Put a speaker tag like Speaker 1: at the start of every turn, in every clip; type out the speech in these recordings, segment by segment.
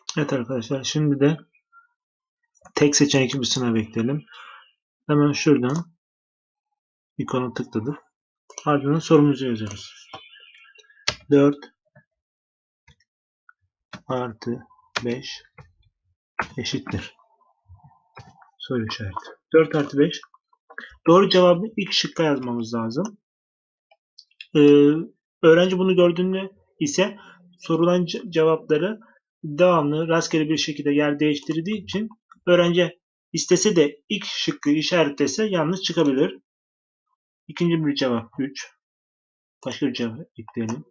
Speaker 1: Evet arkadaşlar, şimdi de tek seçenekli bir sınav ekleyelim. Hemen şuradan ikona tıkladık. Ardından sorumuzu yazıyoruz. 4 artı 5 eşittir. Soru işareti. 4 artı 5. Doğru cevabı ilk şıkka yazmamız lazım. Öğrenci bunu gördüğünde ise sorulan cevapları devamlı rastgele bir şekilde yer değiştirdiği için öğrenci istese de ilk şıkkı işaretlese yanlış çıkabilir. İkinci bir cevap 3. Başka bir cevap ekleyelim.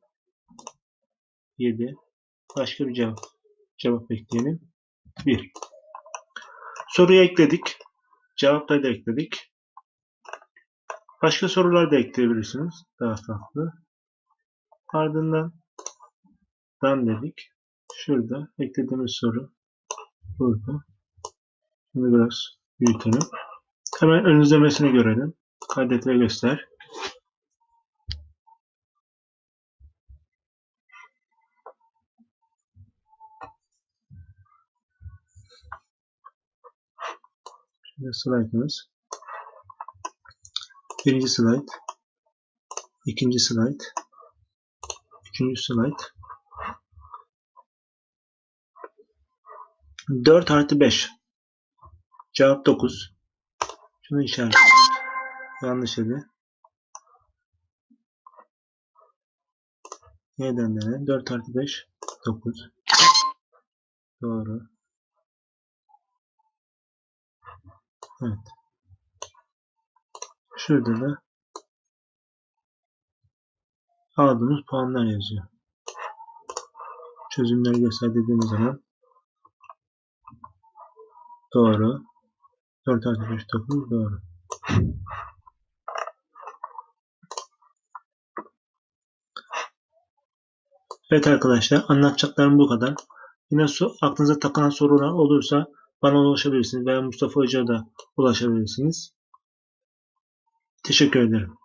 Speaker 1: 7. Başka bir cevap ekleyelim. 1. Soruyu ekledik. Cevapları da ekledik. Başka sorular da ekleyebilirsiniz. Daha farklı. Ardından dan dedik. Şurada eklediğimiz soru burada. Şimdi biraz büyütelim. Hemen ön izlemesini görelim. Kaydet ve göster. Şimdi slaytımız. Birinci slayt. İkinci slayt. Üçüncü slayt. 4 artı 5. Cevap 9. Şunu işaretledik. Yanlış idi. Yeniden dene. 4 artı 5. 9. Doğru. Evet. Şurada da aldığımız puanlar yazıyor. Çözümleri göster dediğimiz zaman doğru. 4 artı 5 9 doğru. Evet arkadaşlar, anlatacaklarım bu kadar. Yine aklınıza takılan sorular olursa bana ulaşabilirsiniz veya Mustafa Hoca'ya da ulaşabilirsiniz. Teşekkür ederim.